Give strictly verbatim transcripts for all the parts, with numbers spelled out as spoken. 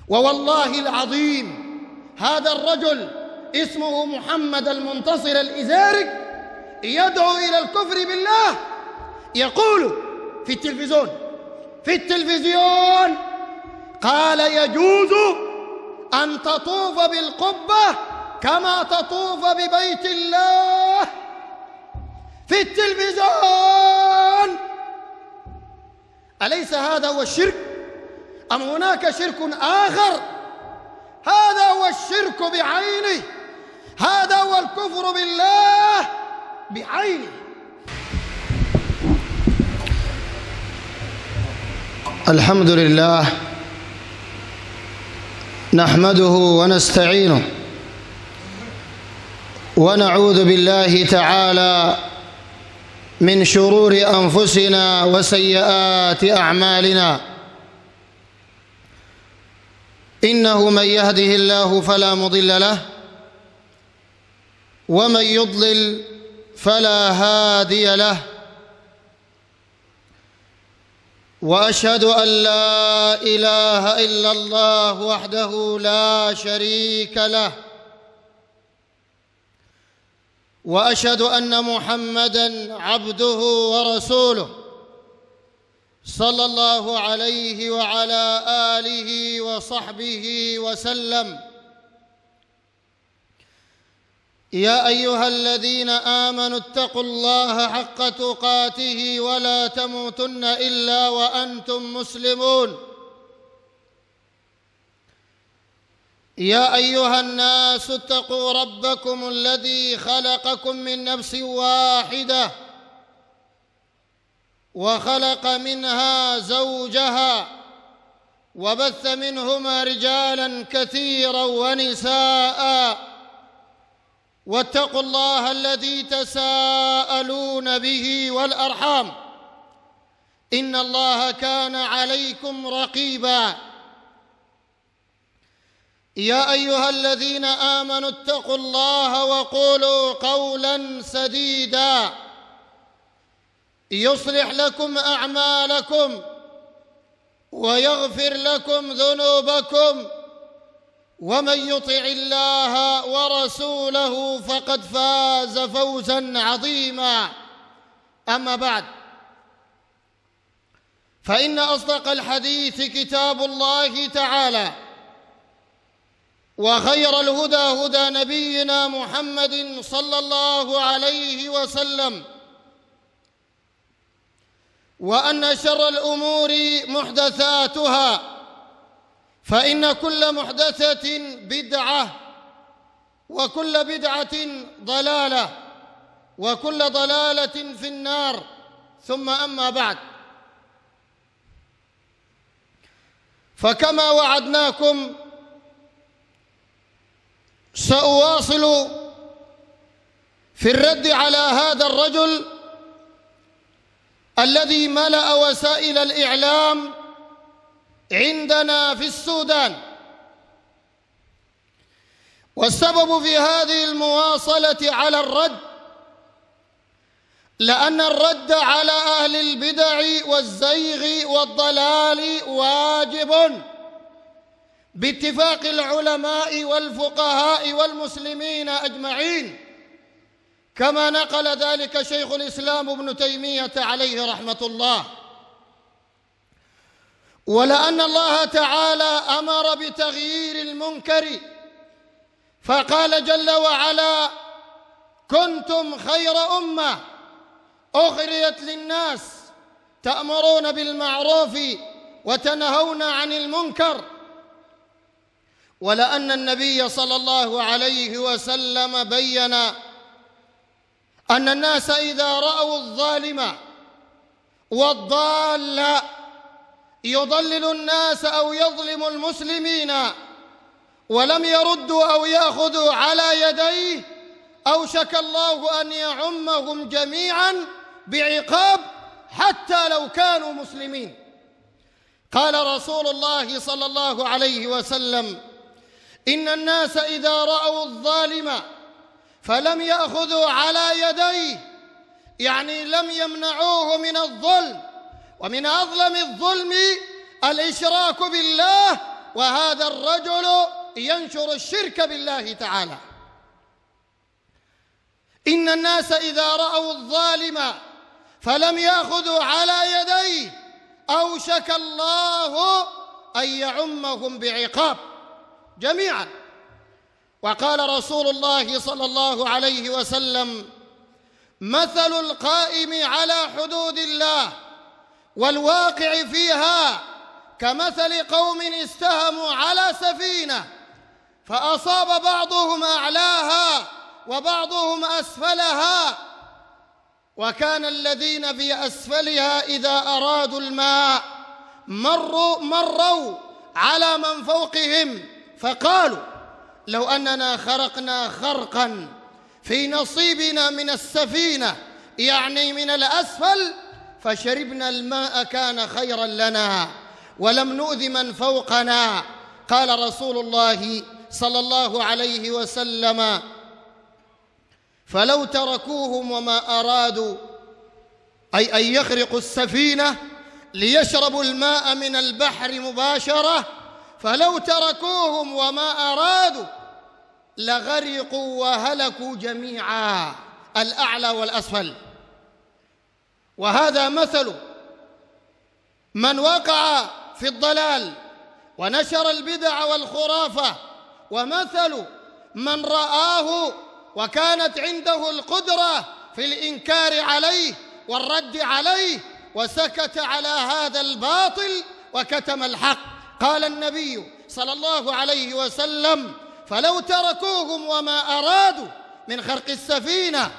ووالله العظيم هذا الرجل اسمه محمد المنتصر الإزارق يدعو إلى الكفر بالله. يقول في التلفزيون في التلفزيون قال يجوز أن تطوف بالقبة كما تطوف ببيت الله في التلفزيون. أليس هذا هو الشرك أم هناك شرك آخر؟ هذا هو الشرك بعينه، هذا هو الكفر بالله بعينه. الحمد لله نحمده ونستعينه ونعوذ بالله تعالى من شرور أنفسنا وسيئات أعمالنا. إنه من يهده الله فلا مضل له ومن يضلل فلا هادي له، وأشهد أن لا إله إلا الله وحده لا شريك له، وأشهد أن محمدًا عبده ورسوله صلى الله عليه وعلى آله وصحبه وسلم. يا أيها الذين آمنوا اتقوا الله حق تقاته ولا تموتن إلا وأنتم مسلمون. يا أيها الناس اتقوا ربكم الذي خلقكم من نفس واحدة وخلق منها زوجها وبث منهما رجالا كثيرا ونساء، واتقوا الله الذي تساءلون به والأرحام إن الله كان عليكم رقيبا. يا أيها الذين آمنوا اتقوا الله وقولوا قولا سديدا يصلح لكم أعمالكم ويغفر لكم ذنوبكم، ومن يطع الله ورسوله فقد فاز فوزا عظيما. أما بعد، فإن أصدق الحديث كتاب الله تعالى، وخير الهدى هدى نبينا محمد صلى الله عليه وسلم، وأن شر الأمور محدثاتها، فإن كل محدثة بدعة وكل بدعة ضلالة وكل ضلالة في النار. ثم أما بعد، فكما وعدناكم سأواصل في الرد على هذا الرجل الذي ملأ وسائل الإعلام عندنا في السودان. والسبب في هذه المواصلة على الرد لأن الرد على أهل البدع والزيغ والضلال واجب باتفاق العلماء والفقهاء والمسلمين أجمعين، كما نقل ذلك شيخ الإسلام ابن تيمية عليه رحمة الله. ولأن الله تعالى أمر بتغيير المنكر، فقال جل وعلا: كنتم خير أمة أخرجت للناس تأمرون بالمعروف وتنهون عن المنكر. ولأن النبي صلى الله عليه وسلم بين أن الناس إذا رأوا الظالم والضال يضلل الناس أو يظلم المسلمين ولم يردوا أو يأخذوا على يديه، أوشك الله أن يعمهم جميعا بعقاب حتى لو كانوا مسلمين. قال رسول الله صلى الله عليه وسلم: إن الناس إذا رأوا الظالم فلم يأخذوا على يديه، يعني لم يمنعوه من الظلم، ومن أظلم الظلم الإشراك بالله وهذا الرجل ينشر الشرك بالله تعالى. إن الناس إذا رأوا الظالم فلم يأخذوا على يديه أوشك الله أن يعمهم بعقاب جميعا. وقال رسول الله صلى الله عليه وسلم: مثل القائم على حدود الله والواقع فيها كمثل قوم استهموا على سفينة فأصاب بعضهم أعلاها وبعضهم أسفلها، وكان الذين في أسفلها إذا أرادوا الماء مروا, مروا على من فوقهم فقالوا: لو أننا خرقنا خرقا في نصيبنا من السفينة، يعني من الأسفل، فشربنا الماء كان خيرا لنا ولم نؤذ من فوقنا. قال رسول الله صلى الله عليه وسلم: فلو تركوهم وما أرادوا، أي أن يخرقوا السفينة ليشربوا الماء من البحر مباشرة، فلو تركوهم وما أرادوا لغرقوا وهلكوا جميعا، الأعلى والأسفل. وهذا مثل من وقع في الضلال ونشر البدع والخرافة، ومثل من رآه وكانت عنده القدرة في الإنكار عليه والرد عليه وسكت على هذا الباطل وكتم الحق. قال النبي صلى الله عليه وسلم: فلو تركوهم وما أرادوا من خرق السفينة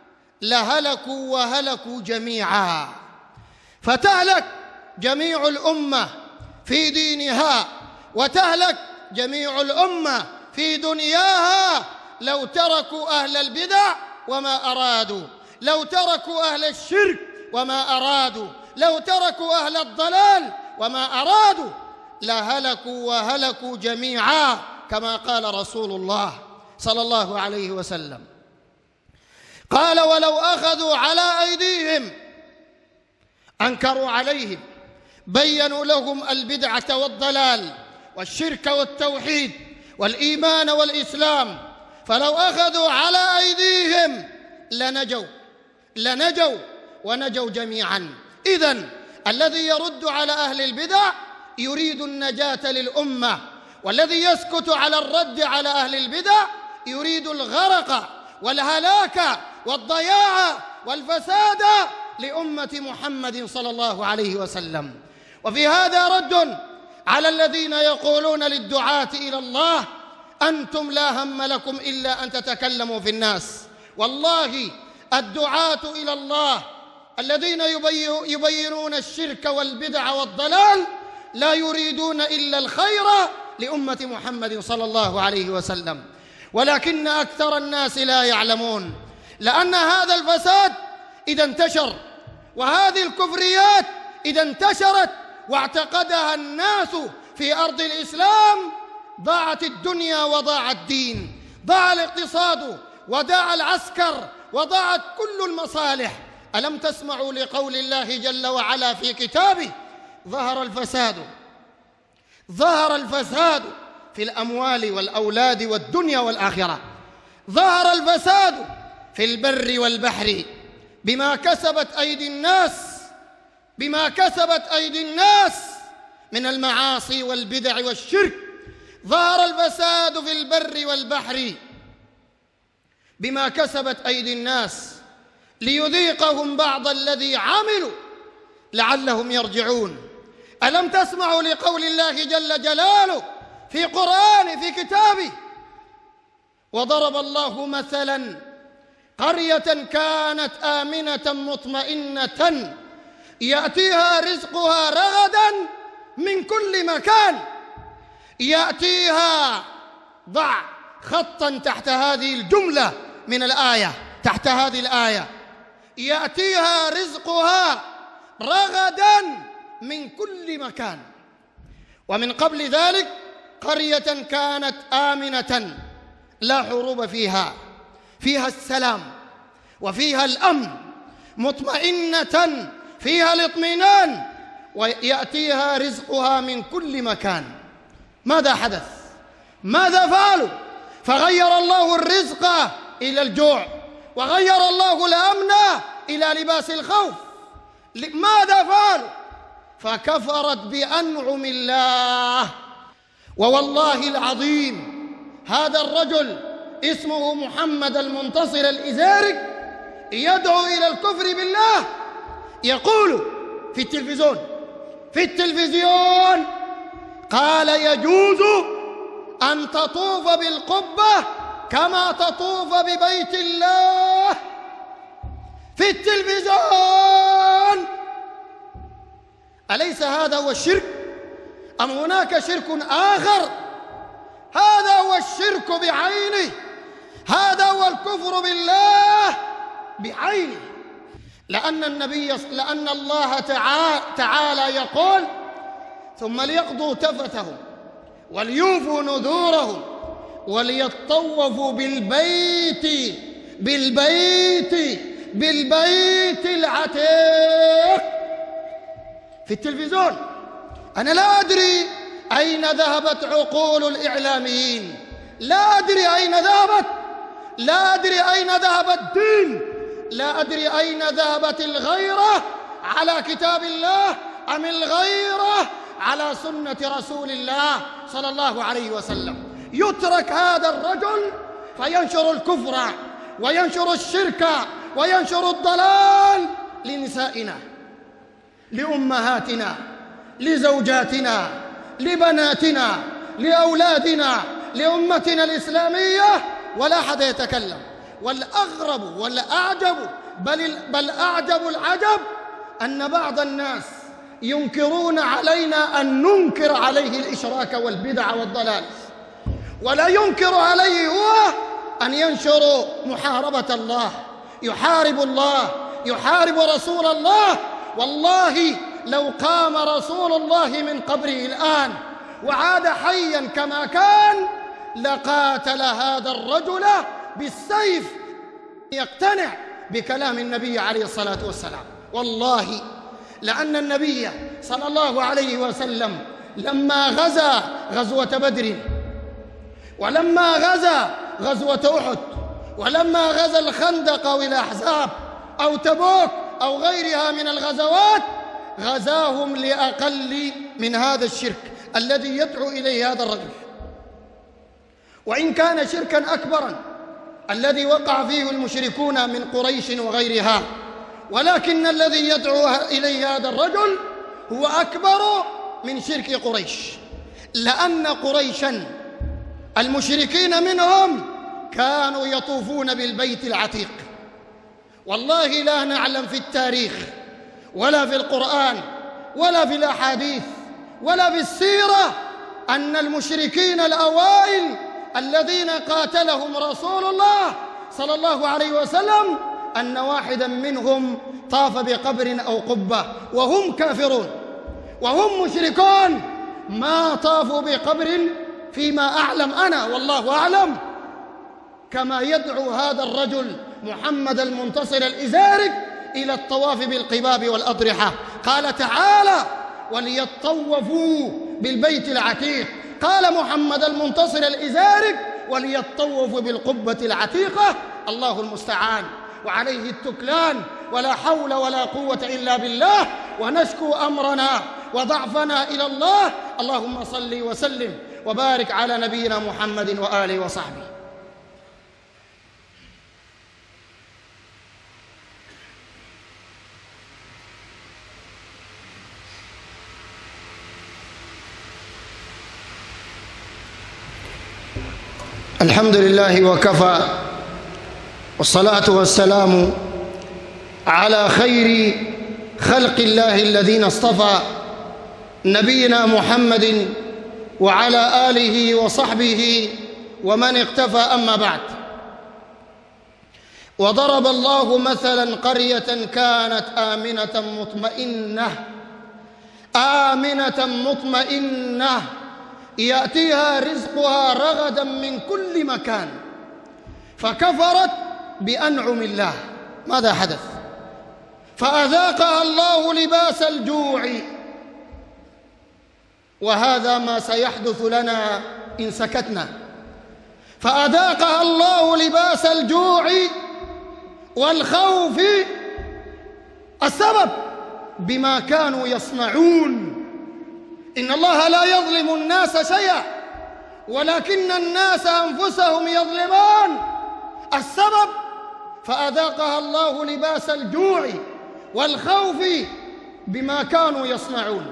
لهلكوا وهلكوا جميعا. فتهلك جميع الأمة في دينها وتهلك جميع الأمة في دنياها لو تركوا أهل البدع وما أرادوا، لو تركوا أهل الشرك وما أرادوا، لو تركوا أهل الضلال وما أرادوا لهلكوا وهلكوا جميعا، كما قال رسول الله صلى الله عليه وسلم. قال: ولو أخذوا على أيديهم أنكروا عليهم، بينوا لهم البدعة والضلال والشرك والتوحيد والإيمان والإسلام، فلو أخذوا على أيديهم لنجوا لنجوا ونجوا جميعا. إذن الذي يرد على أهل البدع يريد النجاة للأمة، والذي يسكت على الرد على أهل البدع يريد الغرق والهلاك والضياع والفساد لأمة محمد صلى الله عليه وسلم. وفي هذا رد على الذين يقولون للدعاة إلى الله: أنتم لا هم لكم إلا أن تتكلموا في الناس. والله الدعاة إلى الله الذين يبينون الشرك والبدع والضلال لا يريدون إلا الخير لأمة محمد صلى الله عليه وسلم، ولكن أكثر الناس لا يعلمون. لأن هذا الفساد إذا انتشر وهذه الكفريات إذا انتشرت واعتقدها الناس في أرض الإسلام ضاعت الدنيا وضاع الدين، ضاع الاقتصاد وضاع العسكر وضاعت كل المصالح. ألم تسمعوا لقول الله جل وعلا في كتابه: ظهر الفساد ظهر الفساد في الأموال والأولاد والدنيا والآخرة. ظهر الفساد في البر والبحر بما كسبت أيدي الناس بما كسبت أيدي الناس من المعاصي والبدع والشرك. ظهر الفساد في البر والبحر بما كسبت أيدي الناس ليذيقهم بعض الذي عملوا لعلهم يرجعون. ألم تسمعوا لقول الله جل جلاله في قرآن في كتابه: وضرب الله مثلا قرية كانت آمنة مطمئنة يأتيها رزقها رغدا من كل مكان. يأتيها، ضع خطا تحت هذه الجملة من الآية، تحت هذه الآية: يأتيها رزقها رغدا من كل مكان. ومن قبل ذلك قرية كانت آمنة لا حروب فيها، فيها السلام وفيها الأمن، مطمئنة فيها الاطمئنان، ويأتيها رزقها من كل مكان. ماذا حدث؟ ماذا فعلوا؟ فغير الله الرزق إلى الجوع، وغير الله الأمن إلى لباس الخوف. ماذا فعلوا؟ فكفرت بأنعم الله. ووالله العظيم هذا الرجل اسمه محمد المنتصر الإزاري يدعو إلى الكفر بالله، يقول في التلفزيون في التلفزيون قال يجوز أن تطوف بالقبة كما تطوف ببيت الله في التلفزيون. أليس هذا هو الشرك؟ أم هناك شرك آخر؟ هذا هو الشرك بعينه، هذا هو الكفر بالله بعينه. لأن النبي لأن الله تعالى يقول: ثم ليقضوا تفتهم وليوفوا نذورهم وليطوفوا بالبيت بالبيت بالبيت العتيق. في التلفزيون. أنا لا أدري أين ذهبت عقول الإعلاميين، لا أدري أين ذهبت، لا أدري أين ذهب الدين، لا أدري أين ذهبت الغيرة على كتاب الله أم الغيرة على سنة رسول الله صلى الله عليه وسلم. يترك هذا الرجل فينشر الكفر وينشر الشرك وينشر الضلال لنسائنا، لأمهاتنا، لزوجاتنا، لبناتنا، لأولادنا، لأمتنا الإسلامية، ولا أحد يتكلم. والأغرب والأعجب بل, بل أعجب العجب أن بعض الناس ينكرون علينا أن ننكر عليه الإشراك والبدع والضلال، ولا ينكر عليه هو أن ينشر محاربة الله، يحارب الله، يحارب رسول الله. والله لو قام رسول الله من قبره الآن وعاد حيا كما كان لقاتل هذا الرجل بالسيف يقتنع بكلام النبي عليه الصلاة والسلام. والله لأن النبي صلى الله عليه وسلم لما غزا غزوة بدر، ولما غزا غزوة أحد، ولما غزا الخندق والأحزاب أو تبوك أو غيرها من الغزوات، غزاهم لأقل من هذا الشرك الذي يدعو إليه هذا الرجل. وإن كان شركا أكبرا الذي وقع فيه المشركون من قريش وغيرها، ولكن الذي يدعو إليه هذا الرجل هو أكبر من شرك قريش، لأن قريشا المشركين منهم كانوا يطوفون بالبيت العتيق. والله لا نعلم في التاريخ ولا في القرآن ولا في الأحاديث ولا في السيرة أن المشركين الأوائل الذين قاتلهم رسول الله صلى الله عليه وسلم أن واحدا منهم طاف بقبر أو قبة وهم كافرون وهم مشركون، ما طافوا بقبر فيما أعلم أنا والله أعلم، كما يدعو هذا الرجل محمد المنتصر الإزاري إلى الطواف بالقباب والأضرحة. قال تعالى: وليطوفوا بالبيت العتيق. قال محمد المنتصر الإزاري: وليطوفوا بالقبة العتيقة. الله المستعان وعليه التكلان، ولا حول ولا قوة إلا بالله، ونشكو أمرنا وضعفنا إلى الله. اللهم صل وسلم وبارك على نبينا محمد وآله وصحبه. الحمد لله وكفى، والصلاة والسلام على خير خلق الله الذين اصطفى، نبينا محمد وعلى آله وصحبه ومن اقتفى. أما بعد، وضرب الله مثلا قرية كانت آمنة مطمئنة آمنة مطمئنة يأتيها رزقها رغدا من كل مكان فكفرت بأنعم الله. ماذا حدث؟ فأذاقها الله لباس الجوع وهذا ما سيحدث لنا إن سكتنا. فأذاقها الله لباس الجوع والخوف. السبب بما كانوا يصنعون. إن الله لا يظلم الناس شيئا ولكن الناس أنفسهم يظلمون. السبب فأذاقها الله لباس الجوع والخوف بما كانوا يصنعون.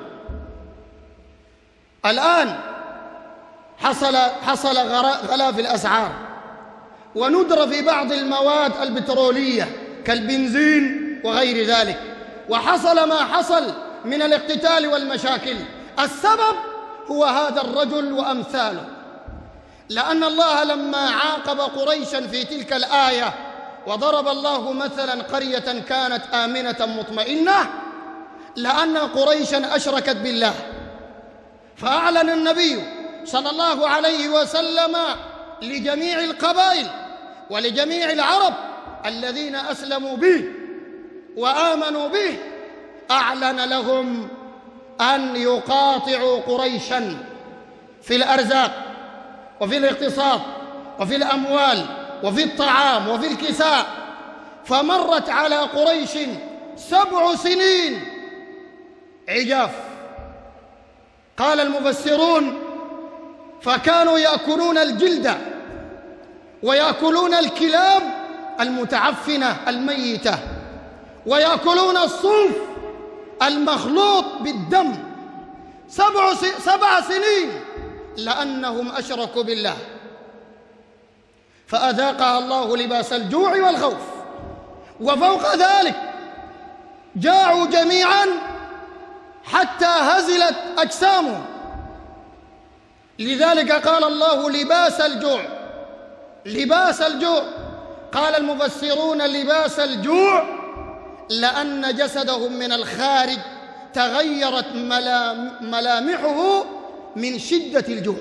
الآن حصل حصل غلاء في الأسعار وندرة في بعض المواد البترولية كالبنزين وغير ذلك، وحصل ما حصل من الاقتتال والمشاكل. السبب هو هذا الرجل وأمثاله، لأن الله لما عاقب قريشا في تلك الآية وضرب الله مثلا قرية كانت آمنة مطمئنة، لأن قريشا أشركت بالله، فأعلن النبي صلى الله عليه وسلم لجميع القبائل ولجميع العرب الذين أسلموا به وآمنوا به، أعلن لهم أن يقاطعوا قريشا في الأرزاق وفي الاقتصاد وفي الأموال وفي الطعام وفي الكساء. فمرت على قريش سبع سنين عجاف. قال المفسرون فكانوا يأكلون الجلد ويأكلون الكلاب المتعفنة الميتة ويأكلون الصوف المخلوط بالدم. سبع, سبع سنين لأنهم أشركوا بالله. فأذاقها الله لباس الجوع والخوف. وفوق ذلك جاعوا جميعا حتى هزلت أجسامهم. لذلك قال الله لباس الجوع. لباس الجوع قال المفسرون لباس الجوع لأن جسدهم من الخارج تغيرت ملامحه من شدة الجوع،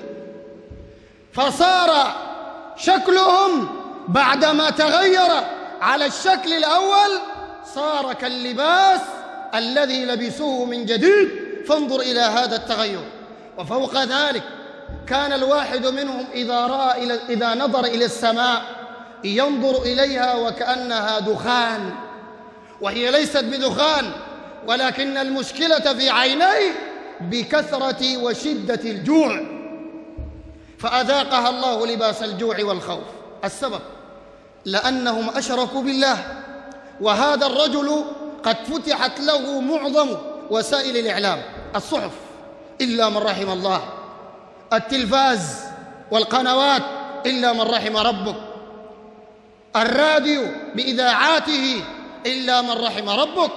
فصار شكلهم بعدما تغير على الشكل الأول صار كاللباس الذي لبسوه من جديد. فانظر إلى هذا التغير. وفوق ذلك كان الواحد منهم إذا رأى إلى إذا نظر إلى السماء ينظر إليها وكأنها دخان، وهي ليست بدخان، ولكن المشكلة في عينيه بكثرة وشدة الجوع. فأذاقها الله لباس الجوع والخوف. السبب لأنهم أشركوا بالله. وهذا الرجل قد فتحت له معظم وسائل الإعلام، الصحف إلا من رحم الله، التلفاز والقنوات إلا من رحم ربك، الراديو بإذاعاته إلا من رحم ربك.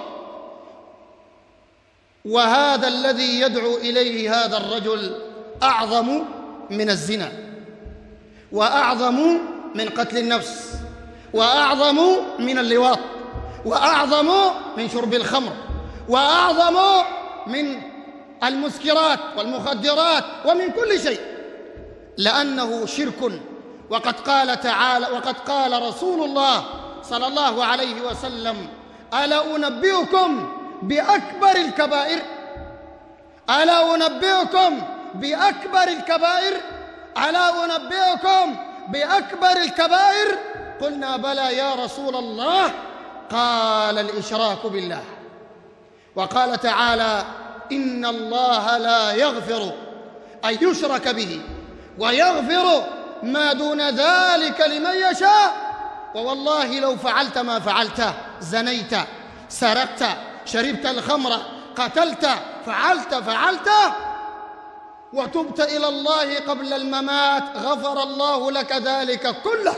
وهذا الذي يدعو إليه هذا الرجل أعظم من الزنا، وأعظم من قتل النفس، وأعظم من اللواط، وأعظم من شرب الخمر، وأعظم من المسكرات والمخدرات ومن كل شيء، لأنه شرك. وقد قال تعالى وقد قال رسول الله صلى الله عليه وسلم: ألا أنبئكم بأكبر الكبائر؟ ألا أنبئكم بأكبر الكبائر؟ ألا أنبئكم بأكبر الكبائر؟ قلنا: بلى يا رسول الله. قال: الإشراك بالله. وقال تعالى: إن الله لا يغفر أن يشرك به ويغفر ما دون ذلك لمن يشاء. ووالله لو فعلت ما فعلت، زنيت، سرقت، شربت الخمر، قتلت، فعلت فعلت وتبت إلى الله قبل الممات، غفر الله لك ذلك كله.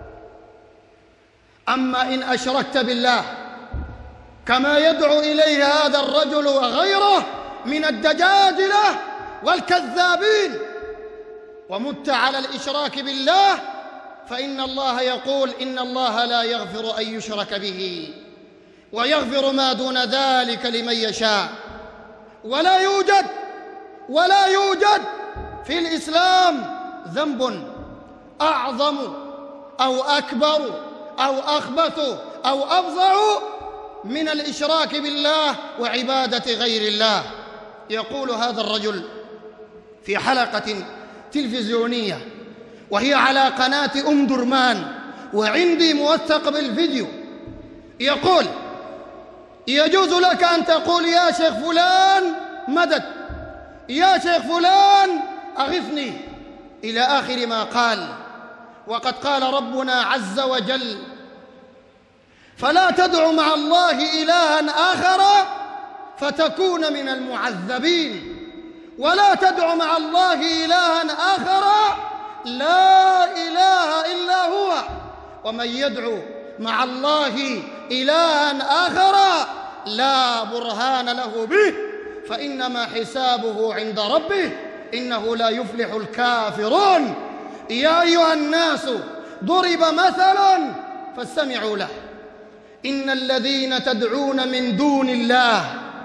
أما إن أشركت بالله كما يدعو إليه هذا الرجل وغيره من الدجاجلة والكذابين، ومت على الإشراك بالله، فإن الله يقول: إن الله لا يغفر أن يشرك به ويغفر ما دون ذلك لمن يشاء. ولا يوجد ولا يوجد في الإسلام ذنب أعظم أو أكبر أو أخبث أو أفظع من الإشراك بالله وعبادة غير الله. يقول هذا الرجل: في حلقة تلفزيونية وهي على قناة أم درمان، وعندي موثق بالفيديو، يقول: يجوز لك أن تقول يا شيخ فلان مدد، يا شيخ فلان أغثني، إلى آخر ما قال. وقد قال ربنا عز وجل: فلا تدع مع الله إلها آخر فتكون من المعذبين، ولا تدع مع الله إلها آخر لا إله إلا هو، ومن يدعو مع الله إلها آخر لا برهان له به فإنما حسابه عند ربه إنه لا يفلح الكافرون. يا أيها الناس ضرب مثل فاستمعوا له، إن الذين تدعون من دون الله،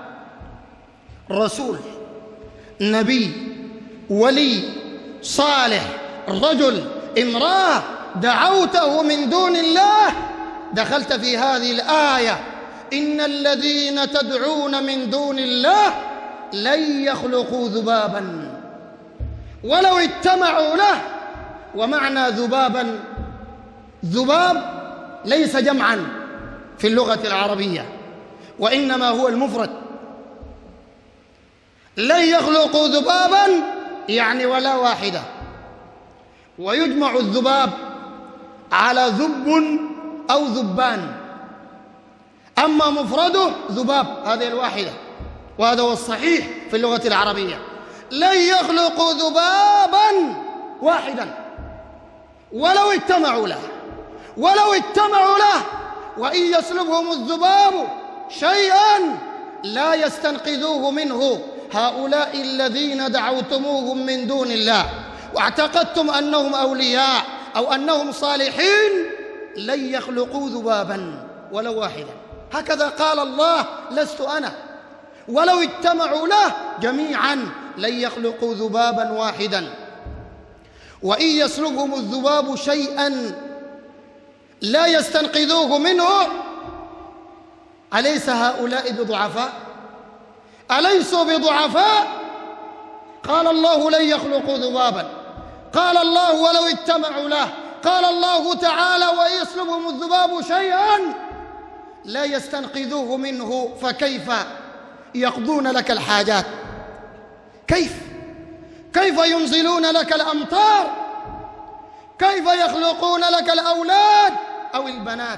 رسول، نبي، ولي، صالح، رجل، امرأة، دعوته من دون الله، دخلت في هذه الآية: إن الذين تدعون من دون الله لن يخلقوا ذبابا ولو اجتمعوا له. ومعنى ذبابا، ذباب ليس جمعا في اللغة العربية، وإنما هو المفرد. لن يخلقوا ذبابا يعني ولا واحدة، ويجمع الذباب على ذب أو ذبان، أما مفرده ذباب، هذه الواحدة، وهذا هو الصحيح في اللغة العربية. لن يخلقوا ذبابا واحدا ولو اجتمعوا له، ولو اجتمعوا له، وإن يسلبهم الذباب شيئا لا يستنقذوه منه. هؤلاء الذين دعوتموهم من دون الله واعتقدتم أنهم أولياء أو أنهم صالحين لن يخلقوا ذبابا ولو واحدا، هكذا قال الله: لست أنا. ولو اجتمعوا له جميعا لن يخلقوا ذبابا واحدا، وإن يسلبهم الذباب شيئا لا يستنقذوه منه. أليس هؤلاء بضعفاء؟ أليسوا بضعفاء؟ قال الله: لن يخلقوا ذبابا، قال الله: ولو اجتمعوا له، قال الله تعالى: وإن يسلبهم الذباب شيئا لا يستنقذوه منه. فكيف يقضون لك الحاجات؟ كيف كيف ينزلون لك الأمطار؟ كيف يخلقون لك الأولاد أو البنات؟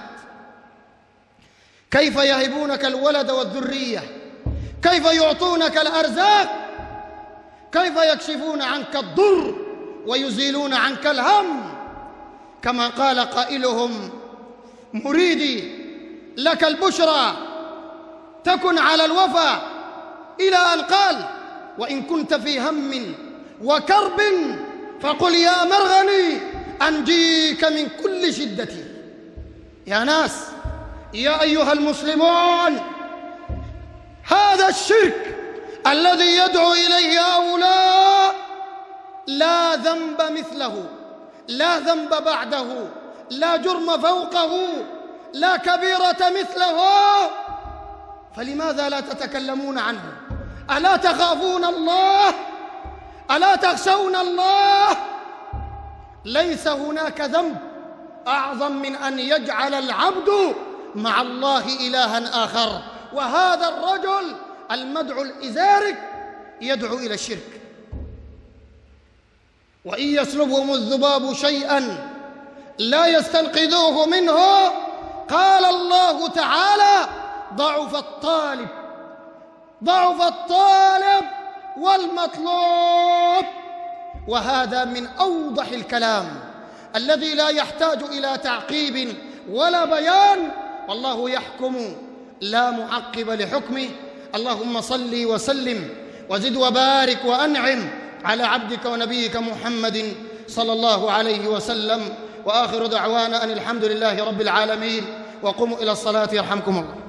كيف يهبونك الولد والذرية؟ كيف يعطونك الأرزاق؟ كيف يكشفون عنك الضر ويزيلون عنك الهم؟ كما قال قائلهم: مريدي لك البشرى تكن على الوفا، إلى أن قال: وإن كنت في هم وكرب فقل يا مرغني أنجيك من كل شدتي. يا ناس، يا أيها المسلمون، هذا الشرك الذي يدعو إليه هؤلاء لا ذنب مثله، لا ذنب بعده، لا جرم فوقه، لا كبيرة مثله، فلماذا لا تتكلمون عنه؟ ألا تخافون الله؟ ألا تخشون الله؟ ليس هناك ذنب أعظم من أن يجعل العبد مع الله إلها آخر، وهذا الرجل المدعو الإزارك يدعو إلى الشرك. وإن يسلبهم الذباب شيئا لا يستنقذوه منه، قال الله تعالى: ضعف الطالب ضعف الطالب والمطلوب. وهذا من أوضح الكلام الذي لا يحتاج إلى تعقيب ولا بيان، والله يحكم لا معقب لحكمه. اللهم صل وسلم وزد وبارك وأنعم على عبدك ونبيك محمد صلى الله عليه وسلم، وآخر دعوانا أن الحمد لله رب العالمين، وقوموا إلى الصلاة يرحمكم الله.